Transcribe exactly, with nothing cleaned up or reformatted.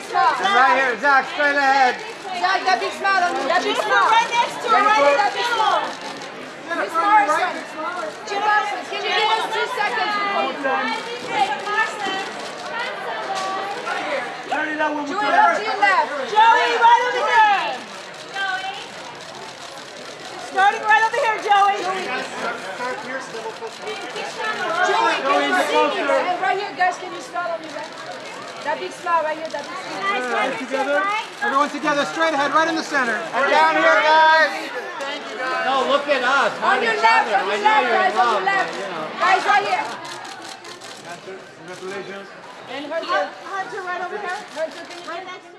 smile. Right here, Zach, straight ahead. Zach, that big smile on you. That big smile. Right next to her, right that big smile. Miss Morrison. Jennifer, can you give us two seconds before you go? Joey, up to your left. Joey, right over there. Joey. Starting right over here, Joey. Joey. Joey, can you see me? And right here, guys, can you start on me, right? That big smile right here, that big smile. Right, together. Everyone together, straight ahead, right in the center. And down here, guys. Thank you, guys. No, look at us. On your left, on your left, guys, on your left. Guys, right here. Congratulations. And Hunter. Hunter, right over here. Hunter, can you right next to